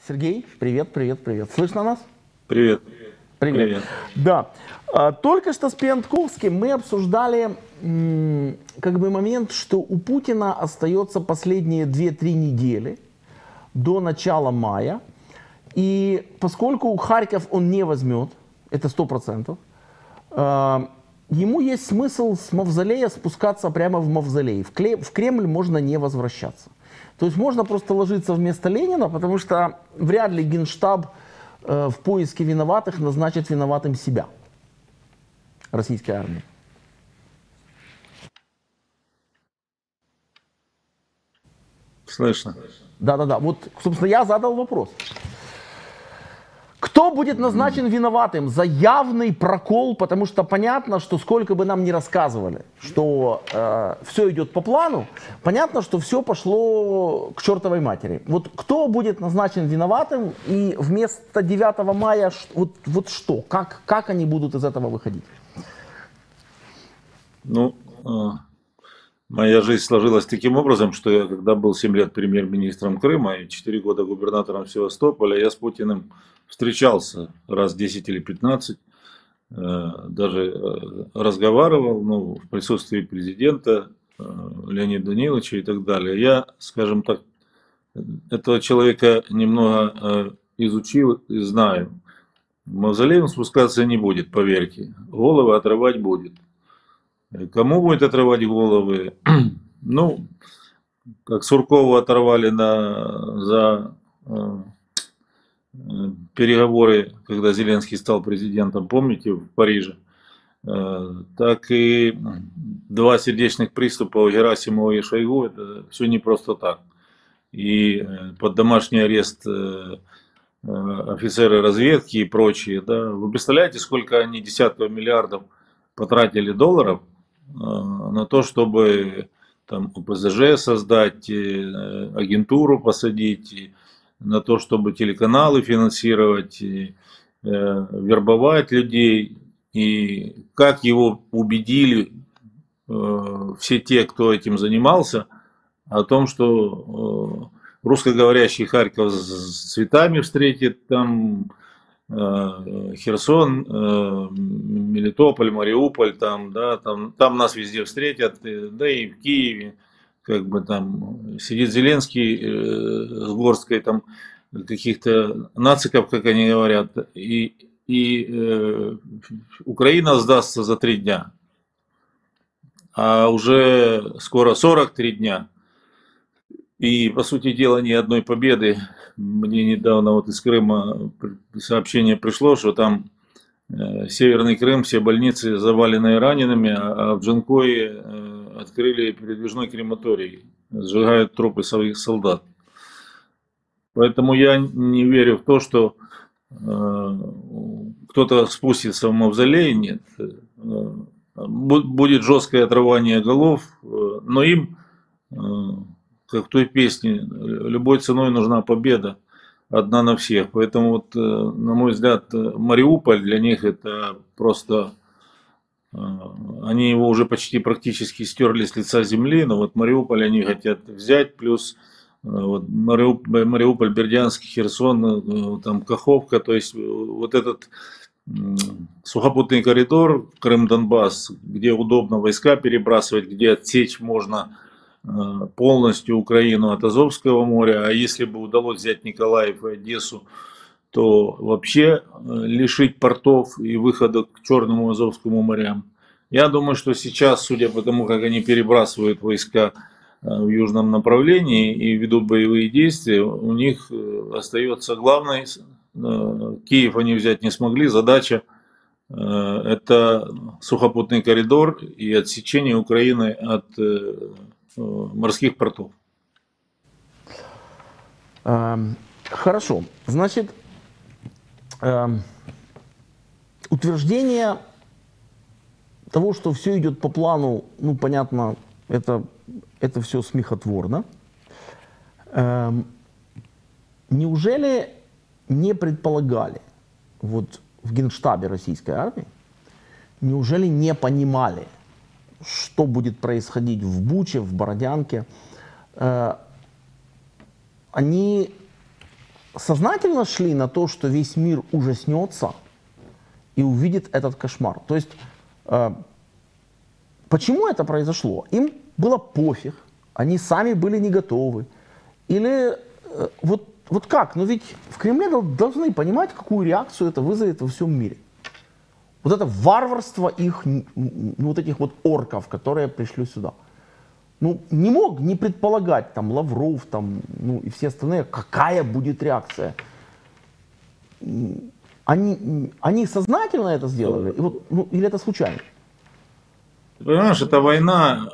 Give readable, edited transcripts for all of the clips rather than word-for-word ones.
Сергей, привет, привет, привет. Слышно нас? Привет. Привет. Привет. Да. Только что с Пиантковским мы обсуждали как бы момент, что у Путина остается последние 2-3 недели до начала мая. И поскольку Харьков он не возьмет, это 100%, ему есть смысл с мавзолея спускаться прямо в мавзолей. В Кремль можно не возвращаться. То есть можно просто ложиться вместо Ленина, потому что вряд ли Генштаб в поиске виноватых назначит виноватым себя, российской армии. Слышно. Да-да-да. Вот, собственно, я задал вопрос. Кто будет назначен виноватым за явный прокол? Потому что понятно, что сколько бы нам ни рассказывали, что все идет по плану, понятно, что все пошло к чертовой матери. Вот кто будет назначен виноватым и вместо 9 мая вот что? Как они будут из этого выходить? Ну, моя жизнь сложилась таким образом, что я, когда был 7 лет премьер-министром Крыма и 4 года губернатором Севастополя, я с Путиным встречался раз 10 или 15, даже разговаривал, ну, в присутствии президента Леонида Даниловича и так далее. Я, скажем так, этого человека немного изучил и знаю. В мавзолей он спускаться не будет, поверьте. Головы отрывать будет. Кому будет отрывать головы? Ну, как Суркову оторвали за переговоры, когда Зеленский стал президентом, помните, в Париже, так и 2 сердечных приступа у Герасимова и Шойгу, это все не просто так. И под домашний арест офицеры разведки и прочие, да, вы представляете, сколько они десятков миллиардов потратили долларов на то, чтобы там ОПЗЖ создать, агентуру посадить, на то, чтобы телеканалы финансировать, вербовать людей. И как его убедили все те, кто этим занимался, о том, что русскоговорящий Харьков с цветами встретит, там Херсон, Мелитополь, Мариуполь, там, да, там нас везде встретят, да и в Киеве, как бы там сидит Зеленский с горсткой там каких-то нациков, как они говорят, и Украина сдастся за 3 дня, а уже скоро 43 дня. И, по сути дела, ни одной победы. Мне недавно вот из Крыма сообщение пришло, что там Северный Крым, все больницы заваленные ранеными, а в Джанкое открыли передвижной крематорий, сжигают трупы своих солдат. Поэтому я не верю в то, что кто-то спустится в мавзолей, нет. Будет жесткое отрывание голов, но им, как в той песне, любой ценой нужна победа, одна на всех. Поэтому, вот, на мой взгляд, Мариуполь для них это просто... Они его уже почти практически стерли с лица земли, но вот Мариуполь они хотят взять, плюс вот Мариуполь, Бердянск, Херсон, там Каховка, то есть вот этот сухопутный коридор Крым-Донбасс, где удобно войска перебрасывать, где отсечь можно полностью Украину от Азовского моря, а если бы удалось взять Николаев и Одессу, то вообще лишить портов и выхода к Черному и Азовскому морям. Я думаю, что сейчас, судя по тому, как они перебрасывают войска в южном направлении и ведут боевые действия, у них остается главное, Киев они взять не смогли, задача это сухопутный коридор и отсечение Украины от морских портов. Хорошо, значит, утверждение того, что все идет по плану, ну, понятно, это все смехотворно. Неужели не предполагали, вот в Генштабе российской армии, неужели не понимали, что будет происходить в Буче, в Бородянке? Они сознательно шли на то, что весь мир ужаснется и увидит этот кошмар. То есть, почему это произошло? Им было пофиг, они сами были не готовы. Или вот как? Но ведь в Кремле должны понимать, какую реакцию это вызовет во всем мире. Вот это варварство их, вот этих вот орков, которые пришли сюда. Ну, не мог не предполагать там Лавров там, ну, и все остальные, какая будет реакция. Они сознательно это сделали? И вот, ну, или это случайно? Понимаешь, это война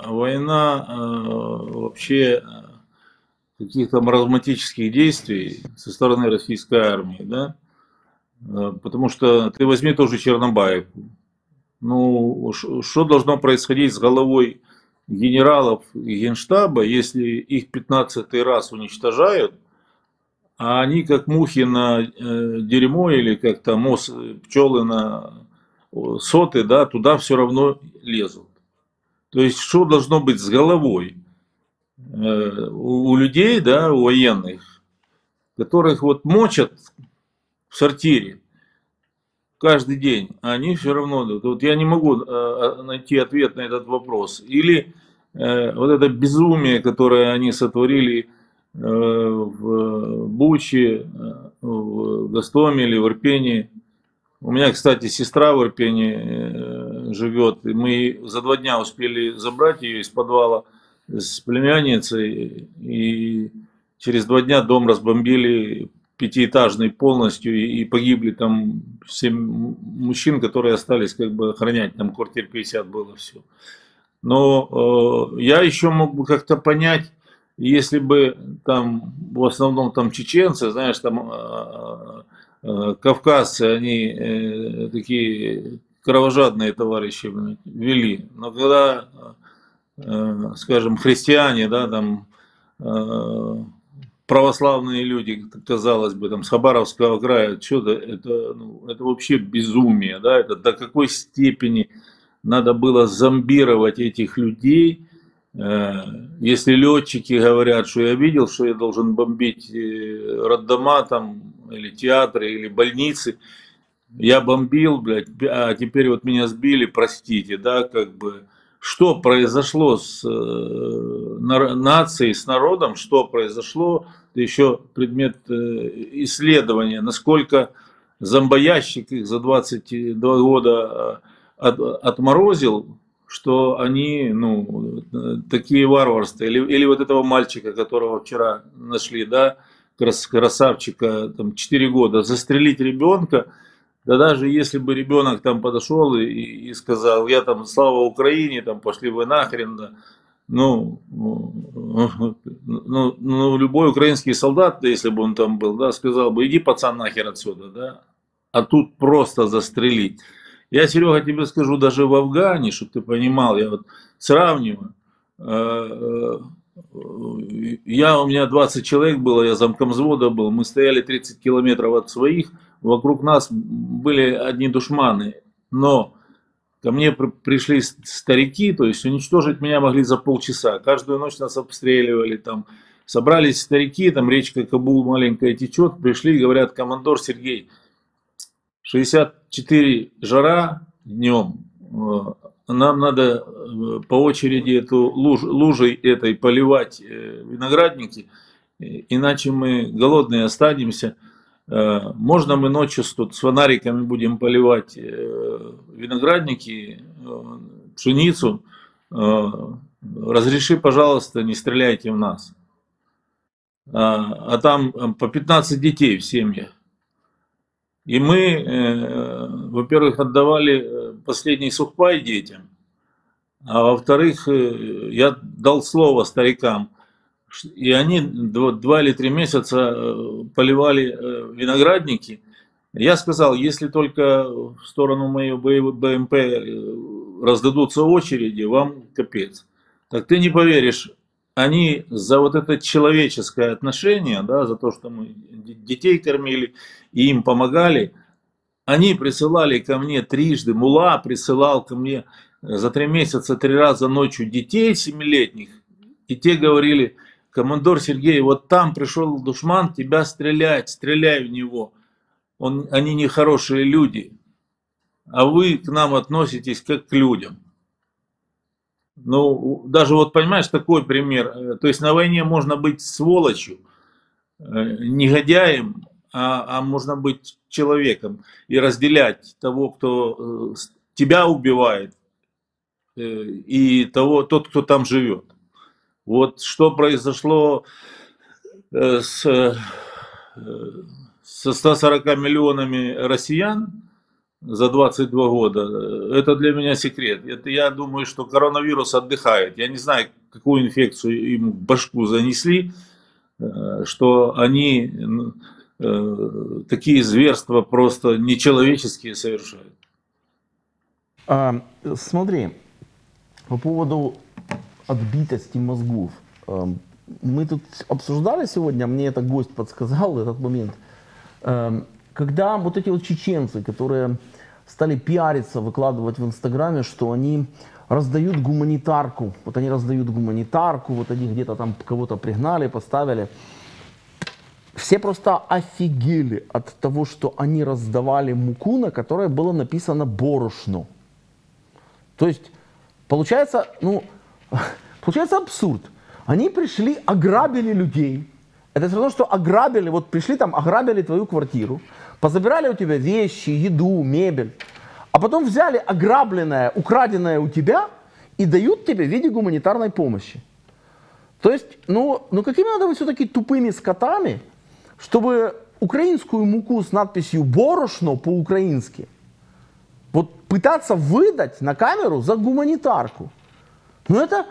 вообще каких-то маразматических действий со стороны российской армии, да? Потому что ты возьми тоже Чернобаевку. Ну, что должно происходить с головой генералов и генштаба, если их 15-й раз уничтожают, а они как мухи на дерьмо или как там пчелы на соты, да, туда все равно лезут. То есть, что должно быть с головой у людей, да, у военных, которых вот мочат в сортире каждый день, а они все равно, вот я не могу найти ответ на этот вопрос. Или вот это безумие, которое они сотворили в Буче, в Гостомеле, в Ирпени. У меня, кстати, сестра в Ирпени живет, и мы за 2 дня успели забрать ее из подвала с племянницей, и через 2 дня дом разбомбили, 5-этажный полностью, и погибли там 7 мужчин, которые остались как бы охранять, там квартир 50 было все. Но я еще мог бы как-то понять, если бы там в основном там чеченцы, знаешь, там кавказцы, они такие кровожадные товарищи вели. Но когда, скажем, христиане, да, там православные люди, казалось бы, там с Хабаровского края, что-то это, ну, это вообще безумие, да, это до какой степени надо было зомбировать этих людей. Если летчики говорят, что я видел, что я должен бомбить роддома там, или театры, или больницы, я бомбил, блядь, а теперь вот меня сбили, простите, да, как бы, что произошло с нацией, с народом, что произошло, это еще предмет исследования, насколько зомбоящик их за 22 года отморозил, что они, ну, такие варварства. Или вот этого мальчика, которого вчера нашли, да, красавчика, там, 4 года, застрелить ребенка, да даже если бы ребенок там подошел и сказал, я там, слава Украине, там, пошли вы нахрен, да, ну, любой украинский солдат, да, если бы он там был, да, сказал бы, иди, пацан, нахер отсюда, да, а тут просто застрелить. Я, Серега, тебе скажу, даже в Афгане, чтобы ты понимал, я вот сравниваю, у меня 20 человек было, я замкомзвода был, мы стояли 30 километров от своих, вокруг нас были одни душманы, но ко мне пришли старики, то есть уничтожить меня могли за полчаса, каждую ночь нас обстреливали, там собрались старики, там речка Кабул маленькая течет, пришли и говорят, командор Сергей, 64 жара днем, нам надо по очереди эту лужей этой поливать виноградники, иначе мы голодные останемся. Можно мы ночью тут с фонариками будем поливать виноградники, пшеницу, разреши, пожалуйста, не стреляйте в нас. А там по 15 детей в семьях. И мы, во-первых, отдавали последний сухпай детям, а во-вторых, я дал слово старикам, и они 2 или 3 месяца поливали виноградники. Я сказал, если только в сторону моей БМП раздадутся очереди, вам капец. Так ты не поверишь, они за вот это человеческое отношение, да, за то, что мы детей кормили и им помогали, они присылали ко мне трижды, мулла присылал ко мне за 3 месяца 3 раза ночью детей 7-летних, и те говорили, командор Сергей, вот там пришел душман тебя стрелять, стреляй в него. Они нехорошие люди, а вы к нам относитесь как к людям. Ну, даже вот понимаешь, такой пример. То есть на войне можно быть сволочью, негодяем, а можно быть человеком и разделять того, кто тебя убивает, и тот, кто там живет. Вот что произошло со 140 миллионами россиян за 22 года, это для меня секрет. Это я думаю, что коронавирус отдыхает. Я не знаю, какую инфекцию им в башку занесли, что они такие зверства просто нечеловеческие совершают. Смотри, по поводу отбитости мозгов. Мы тут обсуждали сегодня, мне это гость подсказал, этот момент, когда вот эти вот чеченцы, которые стали пиариться, выкладывать в Инстаграме, что они раздают гуманитарку, вот они раздают гуманитарку, вот они где-то там кого-то пригнали, поставили. Все просто офигели от того, что они раздавали муку, на которой было написано борошно. То есть, получается, получается абсурд. Они пришли, ограбили людей. Это все равно, что ограбили, вот пришли там, ограбили твою квартиру, позабирали у тебя вещи, еду, мебель, а потом взяли ограбленное, украденное у тебя и дают тебе в виде гуманитарной помощи. То есть, какими надо быть все-таки тупыми скотами, чтобы украинскую муку с надписью «борошно» по-украински вот пытаться выдать на камеру за гуманитарку. Ну это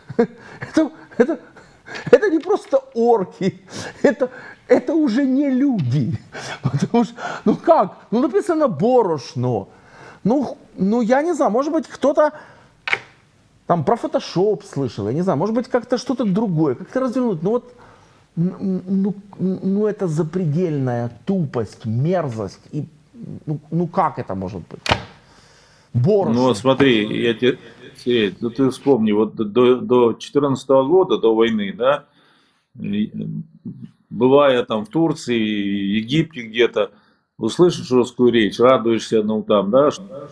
не просто орки, это уже не люди. Потому что, как? Написано «борошно». Я не знаю, может быть, кто-то там про фотошоп слышал, я не знаю, может быть, как-то что-то другое, как-то развернуть. Это запредельная тупость, мерзость. И, как это может быть? Борошно. Ну, смотри, ты вспомни, вот до 2014 года, до войны, да, бывая там в Турции, Египте где-то, услышишь русскую речь, радуешься, там, да,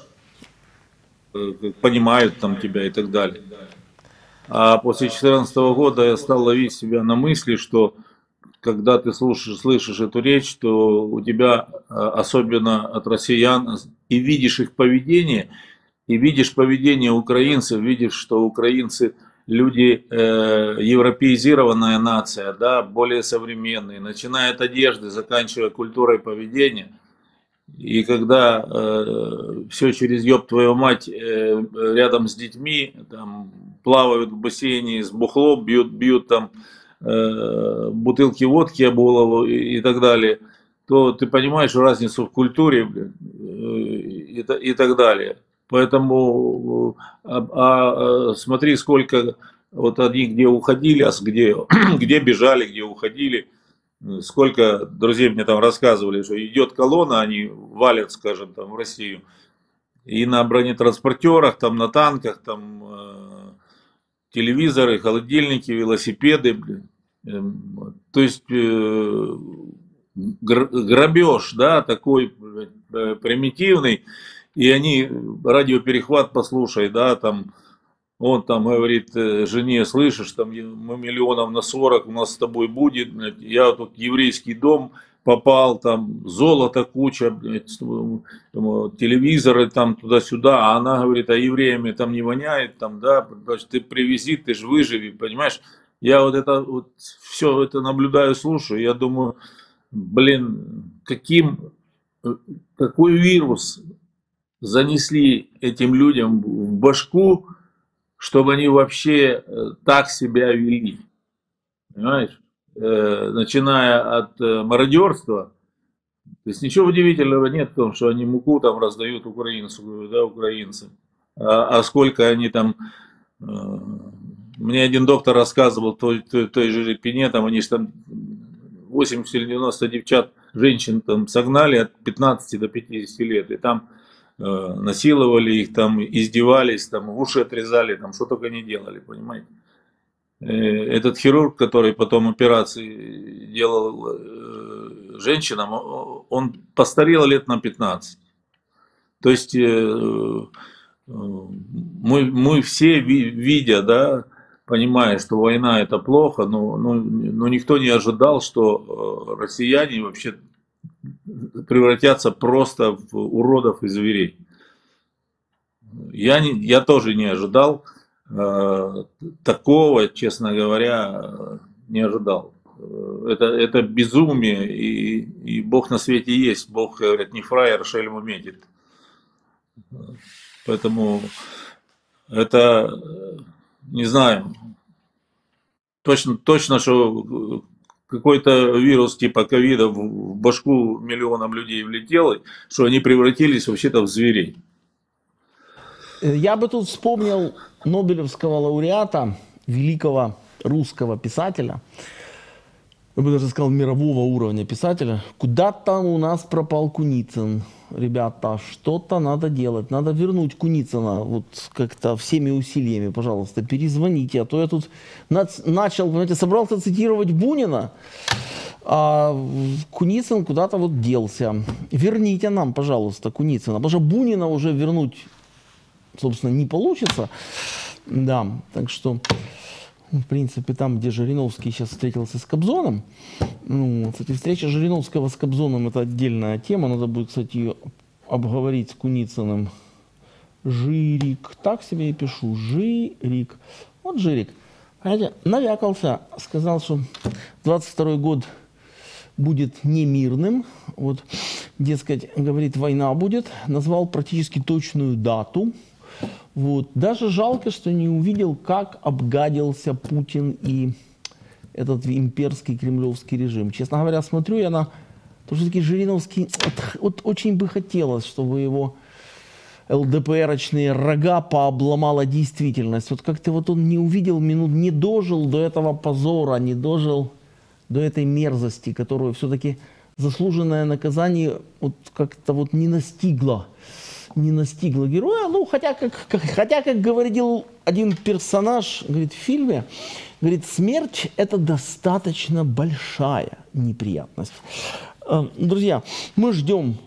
понимают там тебя и так далее. А после 2014 года я стал ловить себя на мысли, что когда ты слышишь эту речь, то у тебя, особенно от россиян, и видишь их поведение, и видишь поведение украинцев, видишь, что украинцы люди, европеизированная нация, да, более современные, начиная от одежды, заканчивая культурой поведения. И когда все через ёб твою мать рядом с детьми, там, плавают в бассейне с бухлом, бьют там бутылки водки об голову и так далее, то ты понимаешь разницу в культуре и так далее. Поэтому смотри, сколько вот они где уходили, а где бежали, где уходили. Сколько друзей мне там рассказывали, что идет колонна, они валят, скажем, там в Россию. И на бронетранспортерах, там на танках, там телевизоры, холодильники, велосипеды. То есть грабеж, да, такой примитивный. И они радиоперехват послушай, да, там. Он там говорит жене: слышишь, там мы миллионов на 40 у нас с тобой будет, я тут в еврейский дом попал, там золото куча, телевизоры там туда-сюда, а она говорит, а евреями там не воняет, там, да, ты привези, ты же выживи, понимаешь? Я вот все это наблюдаю, слушаю, я думаю, блин, какой вирус занесли этим людям в башку, чтобы они вообще так себя вели, понимаешь, начиная от мародерства. То есть ничего удивительного нет в том, что они муку там раздают украинцам, а сколько они там, мне один доктор рассказывал, той же Репине, там они же там 80 или 90 девчат, женщин там согнали от 15 до 50 лет, и там насиловали их, там издевались, там уши отрезали, там что только не делали, понимаете. Этот хирург, который потом операции делал женщинам, он постарел лет на 15. То есть мы все, видя, да, понимая, что война это плохо, но никто не ожидал, что россияне вообще превратятся просто в уродов и зверей. Я тоже не ожидал такого, честно говоря, не ожидал. Это безумие, и Бог на свете есть. Бог, говорят, не фраер, шельму метит. Поэтому это, не знаю, точно, что какой-то вирус типа ковида в башку миллионам людей влетел, что они превратились вообще-то в зверей. Я бы тут вспомнил Нобелевского лауреата, великого русского писателя, я бы даже сказал, мирового уровня писателя. Куда-то у нас пропал Куницын. Ребята, что-то надо делать. Надо вернуть Куницына вот как-то всеми усилиями, пожалуйста, перезвоните. А то я тут начал, понимаете, собрался цитировать Бунина, а Куницын куда-то вот делся. Верните нам, пожалуйста, Куницына. Потому что Бунина уже вернуть, собственно, не получится. Да, так что... В принципе, там, где Жириновский сейчас встретился с Кобзоном. Ну, кстати, встреча Жириновского с Кобзоном — это отдельная тема. Надо будет, кстати, ее обговорить с Куницыным. Жирик. Так себе и пишу. Жирик. Вот Жирик. Понимаете, навякался. Сказал, что 22-й год будет немирным. Вот, дескать, говорит, война будет. Назвал практически точную дату. Вот. Даже жалко, что не увидел, как обгадился Путин и этот имперский кремлевский режим. Честно говоря, смотрю я на то, что таки Жириновский, вот очень бы хотелось, чтобы его ЛДПРочные рога пообломала действительность. Вот как-то вот он не увидел минут, не дожил до этого позора, не дожил до этой мерзости, которую все-таки заслуженное наказание вот как-то вот не настигло героя. Ну, хотя как говорил один персонаж, говорит, в фильме, говорит, смерть — это достаточно большая неприятность. Друзья, мы ждем...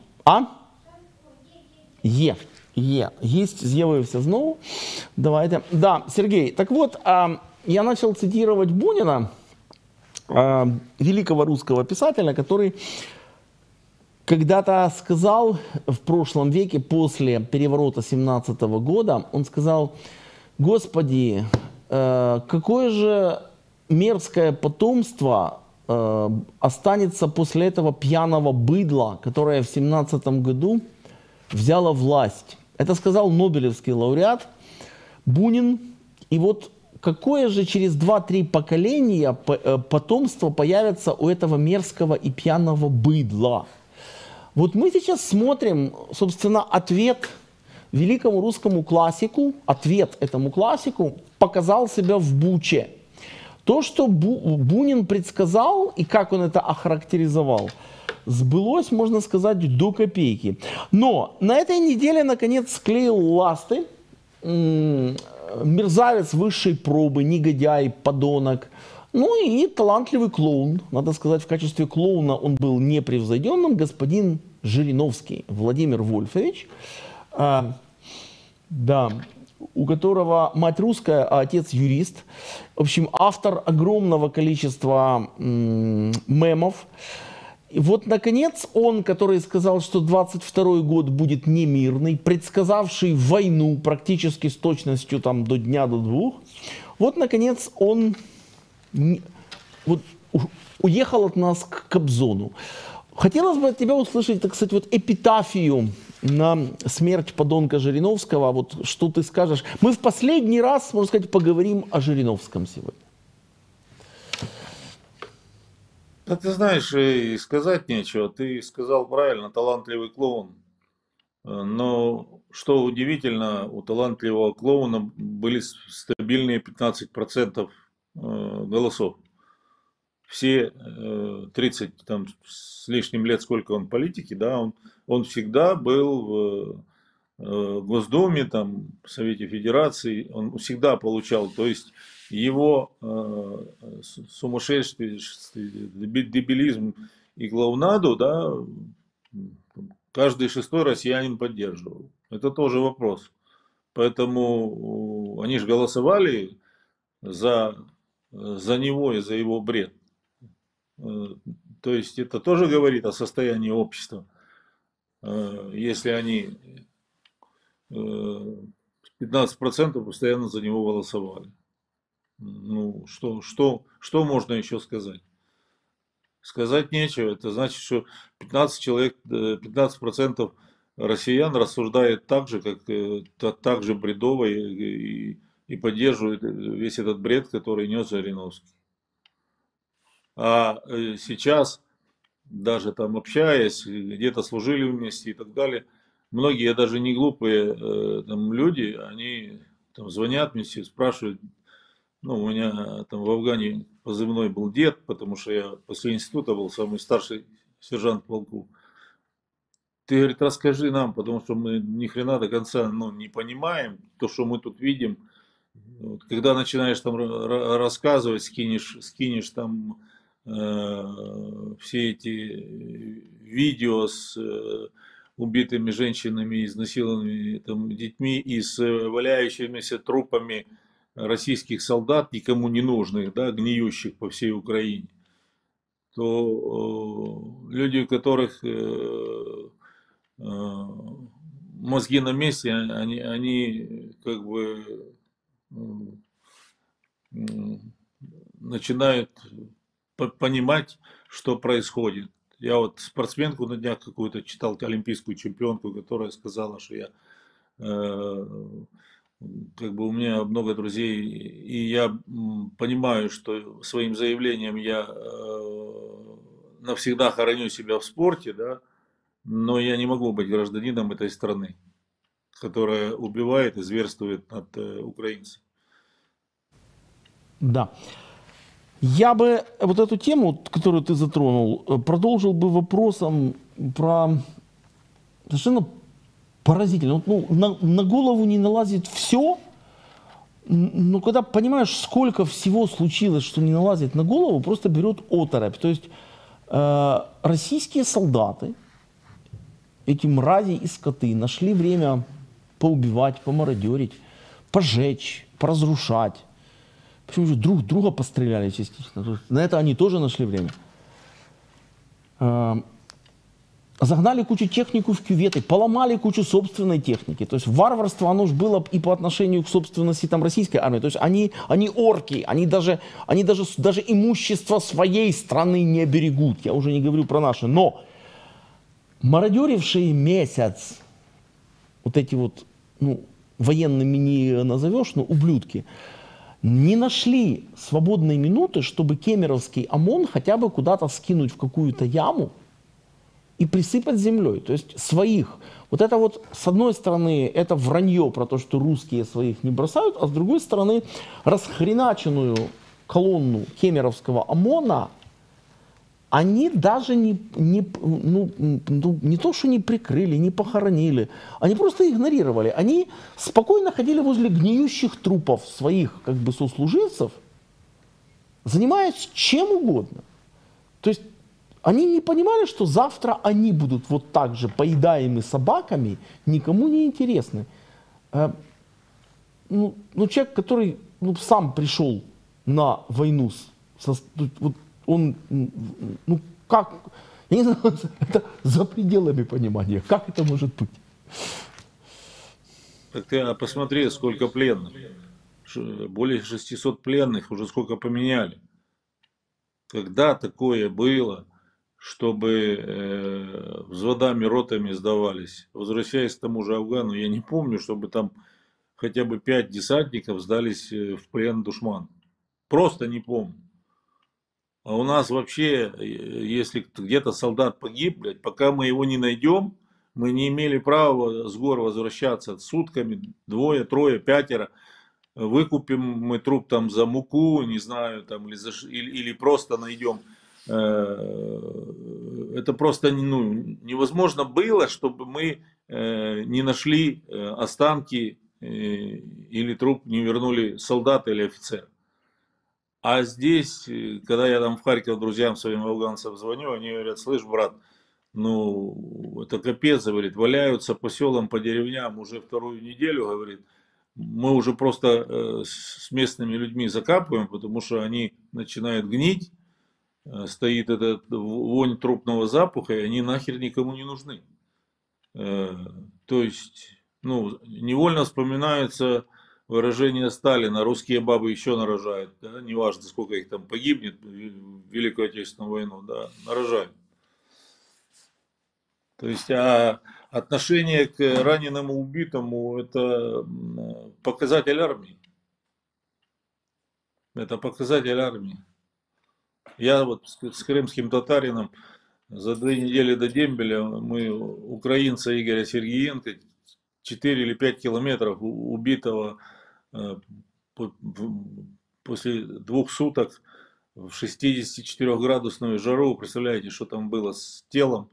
Есть, з'явився знову. Давайте. Да, Сергей, так вот, я начал цитировать Бунина, великого русского писателя, который когда-то сказал в прошлом веке, после переворота 17 года, он сказал: «Господи, какое же мерзкое потомство останется после этого пьяного быдла, которое в 17 году взяло власть». Это сказал Нобелевский лауреат Бунин. И вот какое же через 2-3 поколения потомство появится у этого мерзкого и пьяного быдла? Вот мы сейчас смотрим, собственно, ответ великому русскому классику, ответ этому классику показал себя в Буче. То, что Бунин предсказал и как он это охарактеризовал, сбылось, можно сказать, до копейки. Но на этой неделе, наконец, склеил ласты мерзавец высшей пробы, негодяй, подонок, ну и талантливый клоун. Надо сказать, в качестве клоуна он был непревзойденным, господин Жириновский Владимир Вольфович. Да, у которого мать русская, а отец юрист. В общем, автор огромного количества мемов. И вот, наконец, он, который сказал, что 22-й год будет немирный, предсказавший войну практически с точностью там, до дня, до двух, вот, наконец, он вот, уехал от нас к Кобзону. Хотелось бы от тебя услышать, так сказать, вот эпитафию на смерть подонка Жириновского. Вот что ты скажешь? Мы в последний раз, можно сказать, поговорим о Жириновском сегодня. Да ты знаешь, и сказать нечего. Ты сказал правильно, талантливый клоун. Но что удивительно, у талантливого клоуна были стабильные 15% голосов. Все 30 там, с лишним лет, сколько он в политике, да, он всегда был в Госдуме, там, в Совете Федерации, он всегда получал, то есть его сумасшествие, дебилизм и клоунаду, да, каждый шестой россиянин поддерживал. Это тоже вопрос. Поэтому они же голосовали за, за него и за его бред. То есть это тоже говорит о состоянии общества. Если они 15% постоянно за него голосовали. Ну, что можно еще сказать? Сказать нечего. Это значит, что 15 человек, 15% россиян рассуждает так же, как так же бредово и поддерживает весь этот бред, который нес Жириновский. А сейчас, даже там общаясь, где-то служили вместе и так далее, многие даже не глупые там люди, они там звонят мне, спрашивают, ну, у меня там в Афгане позывной был дед, потому что я после института был самый старший сержант в полку. Ты, говорит, расскажи нам, потому что мы ни хрена до конца, ну, не понимаем то, что мы тут видим. Вот, когда начинаешь там рассказывать, скинешь там все эти видео с убитыми женщинами, изнасилованными там, детьми и с валяющимися трупами российских солдат, никому не нужных, да, гниющих по всей Украине, то люди, у которых мозги на месте, они как бы начинают понимать, что происходит. Я вот спортсменку на днях какую-то читал, олимпийскую чемпионку, которая сказала, что я как бы у меня много друзей, и я понимаю, что своим заявлением я навсегда хороню себя в спорте, да, но я не могу быть гражданином этой страны, которая убивает и зверствует над украинцами. Да. Я бы вот эту тему, которую ты затронул, продолжил бы вопросом про совершенно поразительно. Ну, на голову не налазит все, но когда понимаешь, сколько всего случилось, что не налазит на голову, просто берет оторопь. То есть российские солдаты, эти мрази и скоты, нашли время поубивать, помародерить, пожечь, поразрушать. Причем же друг друга постреляли частично. На это они тоже нашли время. Загнали кучу технику в кюветы, поломали кучу собственной техники. То есть варварство, оно же было и по отношению к собственности там, российской армии. То есть они орки, они даже имущество своей страны не берегут. Я уже не говорю про наше. Но мародерившие месяц, вот эти вот, ну, военными не назовешь, но ублюдки, не нашли свободной минуты, чтобы кемеровский ОМОН хотя бы куда-то скинуть в какую-то яму и присыпать землей. То есть своих. Вот это вот, с одной стороны, это вранье про то, что русские своих не бросают, а с другой стороны, расхреначенную колонну кемеровского ОМОНа они даже не то, что не прикрыли, не похоронили, они просто игнорировали. Они спокойно ходили возле гниющих трупов своих как бы сослуживцев, занимаясь чем угодно. То есть они не понимали, что завтра они будут вот так же поедаемы собаками, никому не интересны. Человек, который сам пришел на войну, вот, он, как, я не знаю, это за пределами понимания, как это может быть? Так ты посмотри, сколько пленных, более 600 пленных, уже сколько поменяли. Когда такое было, чтобы взводами, ротами сдавались? Возвращаясь к тому же Афгану, я не помню, чтобы там хотя бы 5 десантников сдались в плен душман. Просто не помню. А у нас вообще, если где-то солдат погиб, блядь, пока мы его не найдем, мы не имели права с гор возвращаться сутками, 2, 3, 5. Выкупим мы труп там за муку, не знаю, там, или просто найдем это просто невозможно было, чтобы мы не нашли останки или труп не вернули солдата или офицера. А здесь, когда я там в Харьков друзьям своим афганцам звоню, они говорят: слышь, брат, ну это капец, говорит, валяются по селам, по деревням уже вторую неделю, говорит, мы уже просто с местными людьми закапываем, потому что они начинают гнить, стоит этот вонь трупного запаха, и они нахер никому не нужны. То есть, ну, невольно вспоминается выражение Сталина: русские бабы еще нарожают, да? Неважно, сколько их там погибнет в Великую Отечественную войну, да, нарожают. То есть, а отношение к раненому, убитому — это показатель армии. Это показатель армии. Я вот с крымским татарином за 2 недели до дембеля, мы украинца Игоря Сергеенко, 4 или 5 километров убитого после 2 суток в 64-градусную жару, представляете, что там было с телом,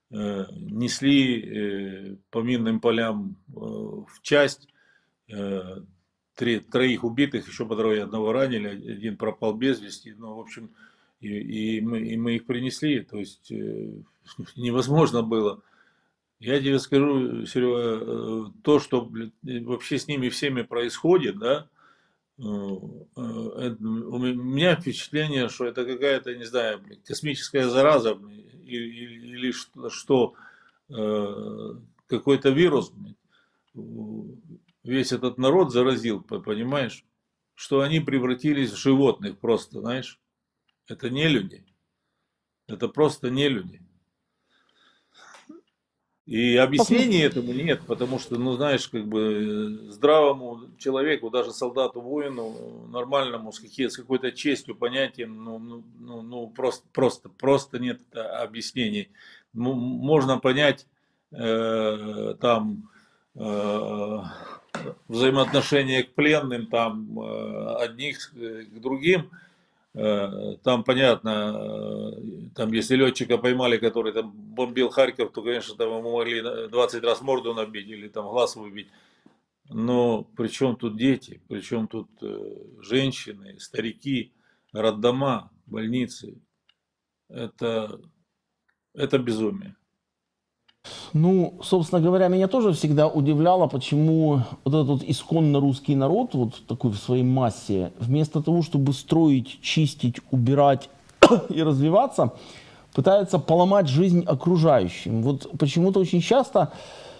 несли по минным полям в часть, 3 убитых, еще по дороге 1 ранили, 1 пропал без вести, ну, в общем, и мы их принесли, то есть невозможно было. Я тебе скажу, Серега, то, что вообще с ними всеми происходит, да, у меня впечатление, что это какая-то, не знаю, космическая зараза или что, какой-то вирус весь этот народ заразил, понимаешь, что они превратились в животных просто, знаешь, это не люди, это просто не люди. И объяснений этому нет, потому что, ну, знаешь, как бы здравому человеку, даже солдату, воину, нормальному, с какой-то честью, понятием, просто нет объяснений. Можно понять там взаимоотношения к пленным, там одних к другим. Там понятно, там если летчика поймали, который там бомбил Харьков, то, конечно, там ему могли 20 раз морду набить или там глаз выбить. Но при чем тут дети, при чем тут женщины, старики, роддома, больницы? Это безумие. Ну, собственно говоря, меня тоже всегда удивляло, почему вот этот вот исконно русский народ, вот такой в своей массе, вместо того, чтобы строить, чистить, убирать и развиваться, пытается поломать жизнь окружающим. Вот почему-то очень часто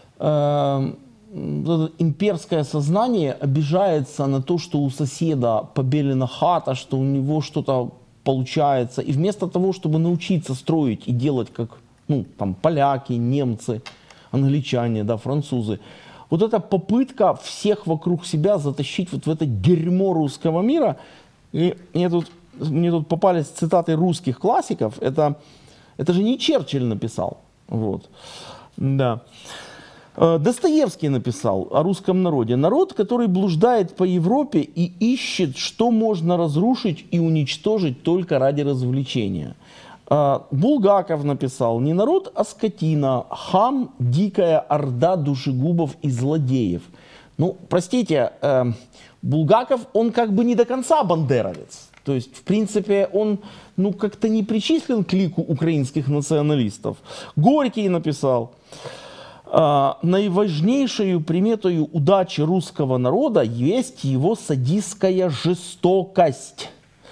имперское сознание обижается на то, что у соседа побелена хата, что у него что-то получается. И вместо того, чтобы научиться строить и делать как, ну, там, поляки, немцы, англичане, да, французы, вот эта попытка всех вокруг себя затащить вот в это дерьмо русского мира. И мне тут попались цитаты русских классиков. Это же не Черчилль написал. Вот. Да. Достоевский написал о русском народе. Народ, который блуждает по Европе и ищет, что можно разрушить и уничтожить только ради развлечения. Булгаков написал: не народ, а скотина, хам, дикая орда душегубов и злодеев. Ну, простите, Булгаков, он как бы не до конца бандеровец. То есть, в принципе, он, ну, как-то не причислен к лику украинских националистов. Горький написал: наиважнейшую приметою удачи русского народа есть его садистская жестокость.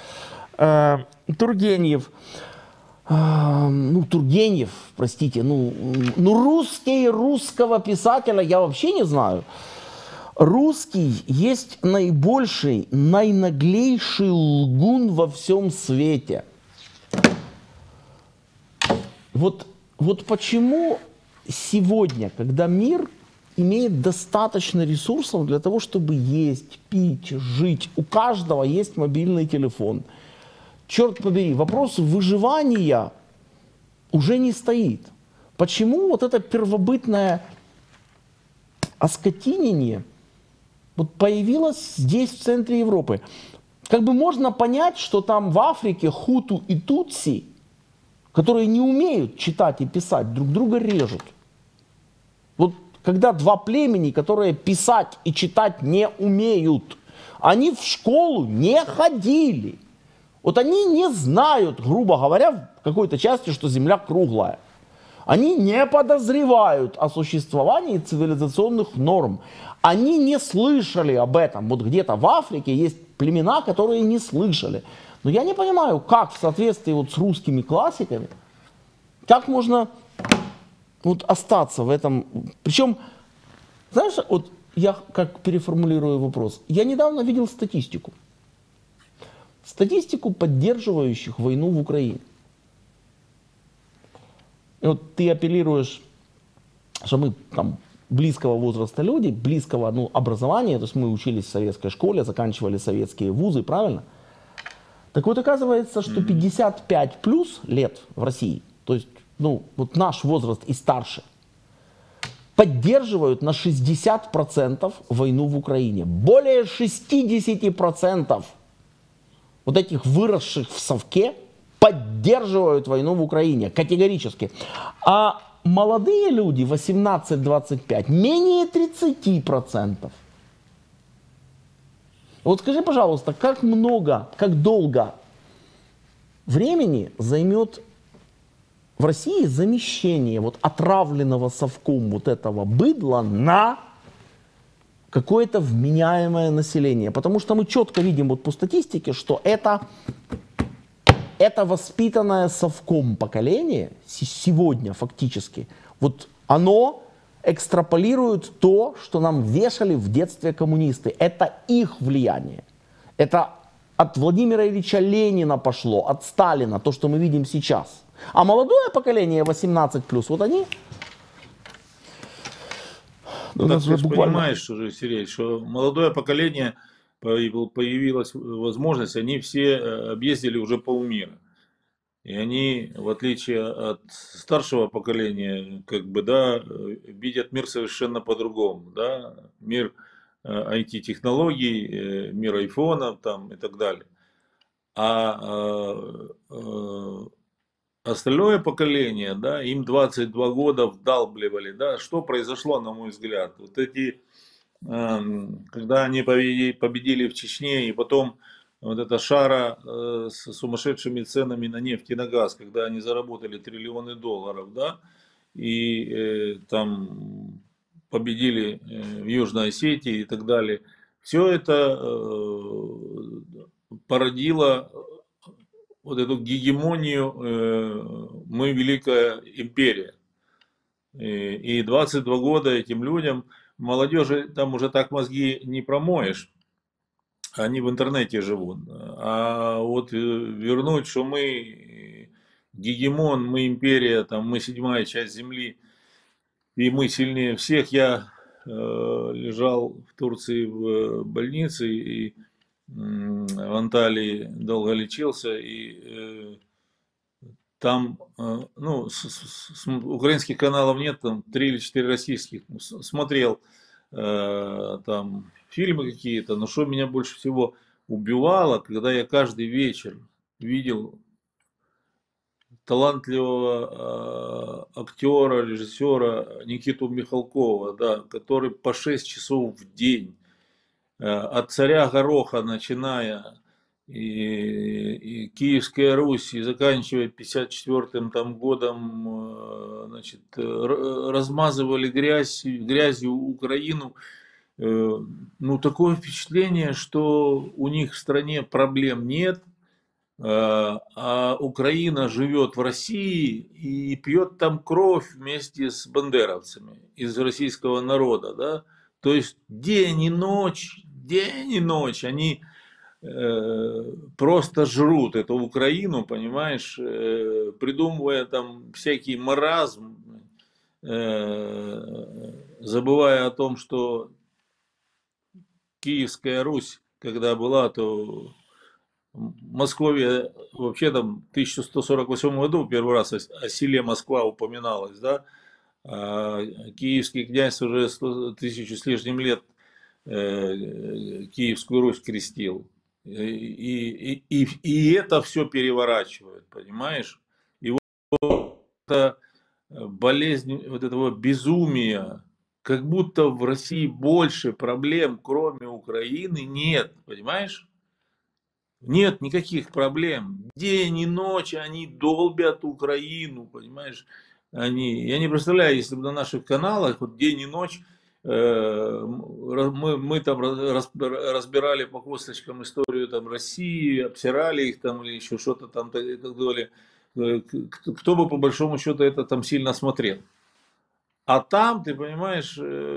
Тургенев. Тургенев, простите, русского писателя я вообще не знаю. Русский есть наибольший, наинаглейший лгун во всем свете. Вот почему сегодня, когда мир имеет достаточно ресурсов для того, чтобы есть, пить, жить, у каждого есть мобильный телефон, черт побери, вопрос выживания уже не стоит. Почему вот это первобытное оскотинение вот появилось здесь, в центре Европы? Как бы можно понять, что там в Африке хуту и тутси которые не умеют читать и писать, друг друга режут. Вот когда два племени, которые писать и читать не умеют, они в школу не ходили. Вот они не знают, грубо говоря, в какой-то части, что Земля круглая. Они не подозревают о существовании цивилизационных норм. Они не слышали об этом. Вот где-то в Африке есть племена, которые не слышали. Но я не понимаю, как в соответствии вот с русскими классиками, как можно вот остаться в этом. Причем, знаешь, вот я как переформулирую вопрос. Я недавно видел статистику. Статистику поддерживающих войну в Украине. И вот ты апеллируешь, что мы там близкого возраста люди, близкого образования, то есть мы учились в советской школе, заканчивали советские вузы, правильно? Так вот оказывается, что 55 плюс лет в России, то есть вот наш возраст и старше, поддерживают на 60% войну в Украине. Более 60% вот этих выросших в совке поддерживают войну в Украине категорически. А молодые люди, 18-25, менее 30%. Вот скажи, пожалуйста, как много, как долго времени займет в России замещение вот отравленного совком вот этого быдла на какое-то вменяемое население? Потому что мы четко видим вот по статистике, что это воспитанное совком поколение сегодня фактически, вот оно экстраполирует то, что нам вешали в детстве коммунисты. Это их влияние. Это от Владимира Ильича Ленина пошло, от Сталина, то, что мы видим сейчас. А молодое поколение 18+, вот они... Ну, так ты же понимаешь уже, Сергей, что молодое поколение, появилась возможность, они все объездили уже полмира. И они, в отличие от старшего поколения, как бы, да, видят мир совершенно по-другому, да, мир IT-технологий, мир айфонов там и так далее. Остальное поколение, да, им 22 года вдалбливали, да, что произошло, на мой взгляд, вот эти, когда они победили в Чечне, и потом вот эта шара с сумасшедшими ценами на нефть и на газ, когда они заработали триллионы долларов, да, и там победили в Южной Осетии и так далее, все это породило вот эту гегемонию, мы великая империя. И 22 года этим людям, молодежи там уже так мозги не промоешь, они в интернете живут. А вот вернуть, что мы гегемон, мы империя, там, мы седьмая часть земли, и мы сильнее всех. Я лежал в Турции в больнице и в Анталии долго лечился, и там, ну, украинских каналов нет, там 3 или 4 российских. Смотрел там фильмы какие-то, но что меня больше всего убивало, когда я каждый вечер видел талантливого актера, режиссера Никиту Михалкова, да, который по 6 часов в день, от царя Гороха начиная, и Киевская Русь, и заканчивая 54-м там годом, значит, размазывали грязью Украину. Ну, такое впечатление, что у них в стране проблем нет, а Украина живет в России и пьет там кровь вместе с бандеровцами из российского народа, да? То есть день и ночь они просто жрут эту Украину, понимаешь, придумывая там всякий маразм, забывая о том, что Киевская Русь, когда была, то Московия вообще там в 1148 году первый раз о селе Москва упоминалось, да, а киевский князь уже 1000 с лишним лет Киевскую Русь крестил. И это все переворачивает, понимаешь? это болезнь вот этого безумия. Как будто в России больше проблем, кроме Украины, нет, понимаешь? Нет никаких проблем. День и ночь они долбят Украину, понимаешь? Я не представляю, если бы на наших каналах вот день и ночь мы там разбирали по косточкам историю там России, обсирали их там или еще что-то там и так далее. Кто бы по большому счету это там сильно смотрел. А там, ты понимаешь,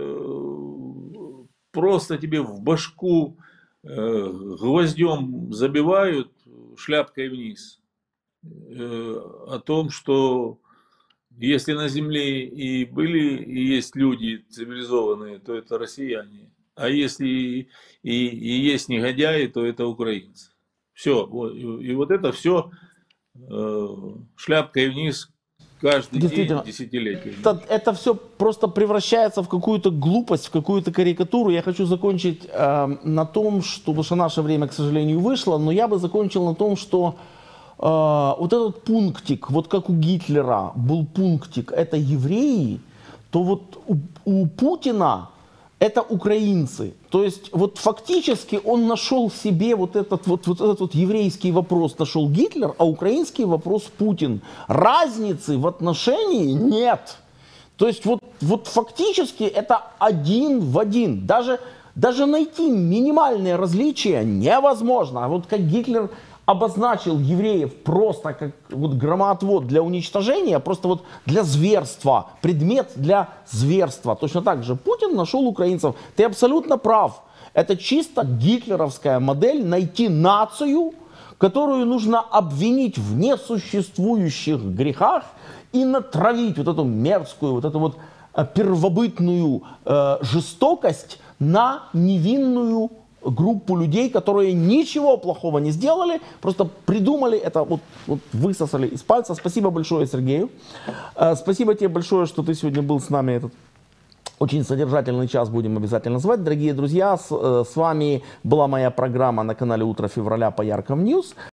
просто тебе в башку гвоздем забивают шляпкой вниз о том, что если на Земле и были, и есть люди цивилизованные, то это россияне. А если и есть негодяи, то это украинцы. Все. И вот это все шляпкой вниз каждый день десятилетия. Это все просто превращается в какую-то глупость, в какую-то карикатуру. Я хочу закончить на том, что, потому что наше время, к сожалению, вышло, но я бы закончил на том, что вот этот пунктик, вот как у Гитлера был пунктик, это евреи, то вот у Путина это украинцы. То есть вот фактически он нашел себе вот этот еврейский вопрос нашел Гитлер, а украинский вопрос Путин. Разницы в отношении нет. То есть вот фактически это один в один. Даже найти минимальные различия невозможно. А вот как Гитлер обозначил евреев просто как вот громоотвод для уничтожения, просто вот для зверства, предмет для зверства. Точно так же Путин нашел украинцев. Ты абсолютно прав. Это чисто гитлеровская модель найти нацию, которую нужно обвинить в несуществующих грехах и натравить вот эту мерзкую, вот эту вот первобытную жестокость на невинную группу людей, которые ничего плохого не сделали, просто придумали это, вот высосали из пальца. Спасибо большое Сергею. Спасибо тебе большое, что ты сегодня был с нами. Этот очень содержательный час будем обязательно звать. Дорогие друзья, с вами была моя программа на канале «Утро февраля» по Ярком Ньюс.